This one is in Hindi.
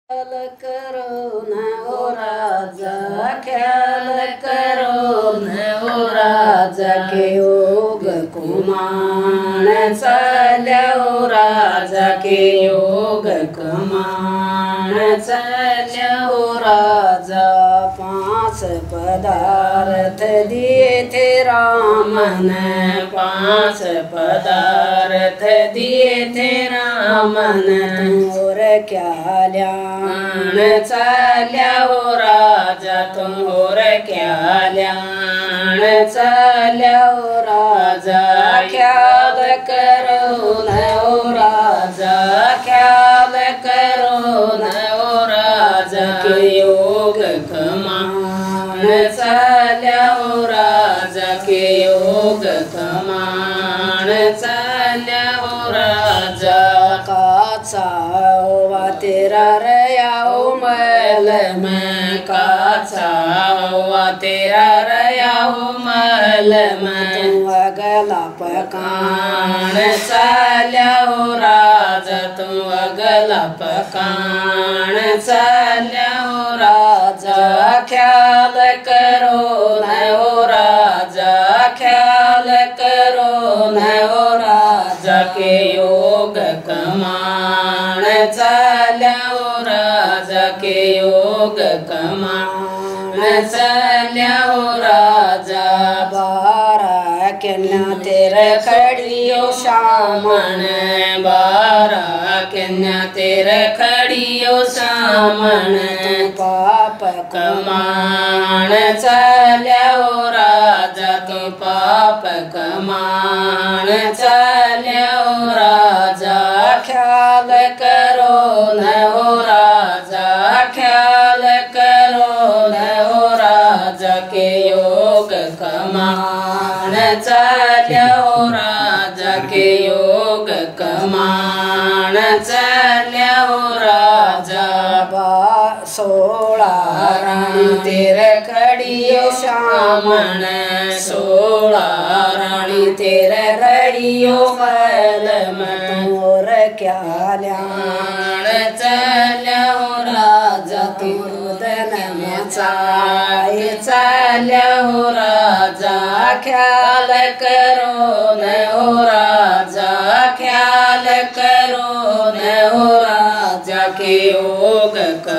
ख्याल करो न ओ राजा, ख्याल करो न ओ राजा के योग कुमान चल्या ओ राजा के योग कुमान चल्या ओ राजा। पांच पदार्थ दिए थे रामन, पांच पदार्थ दिए थे रामन, और क्या ल्याण चल्या ओ राजा, तुम और क्या ल्याण चल्या ओ राजा। ख्याल करो न ओ राजा, ख्याल करो न ओ राजा के योग कमान चल्या ओ राजा के योग कमान चल्या ओ राजा। काचा हुआ तेरा रयाओ महल में, काचा हुआ तेरा रयाओ महल में, तुम अगला पकान चल्या ओ राजा, तुम अगला पकान चल्या ओ राजा। ख्याल करो न ओ राजा, ख्याल करो न ओ राजा के योग कमान चल्या ओ राजा के योग कमान चल्या ओ राजा। बारह कन्या तेरे खड़ियो सामन, बारह कन्या तेरे खड़ियो सामन, पाप कमान चल्या ओ राजा, तो पाप कमान चल्या ओ राजा। ख्याल करो न ओ राजा, ख्याल करो न ओ राजा के योग कमान चल्या ओ राजा के योग कमान चल्या ओ राजा। 16 रानी तेरे खड़ियो सामन, 16 रानी तेरे खड़ियो महल में, और क्या ल्याण चल्या ओ राजा, तुरदन मचाए चल्या ओ राजा। ख्याल करो न ओ राजा, ख्याल करो न ओ राजा के योग